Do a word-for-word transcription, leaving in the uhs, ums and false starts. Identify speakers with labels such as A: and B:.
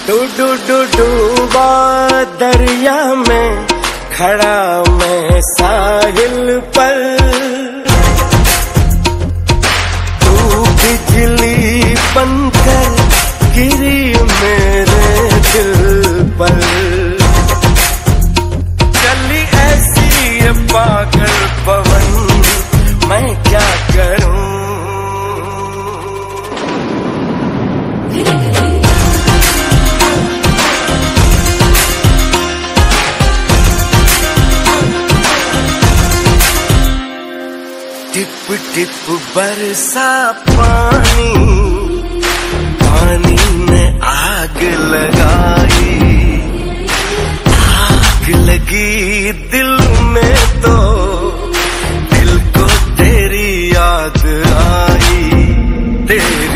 A: Do do do डूबा दरिया में खड़ा मैं साहिल पर, तू बिजली बनकर गिरी मेरे दिल पर। चली ऐसी ये पागल पवन, मैं क्या करूं। टिप टिप बरसा पानी, पानी ने आग लगाई, आग लगी दिल में तो दिल को तेरी याद आई। तेरी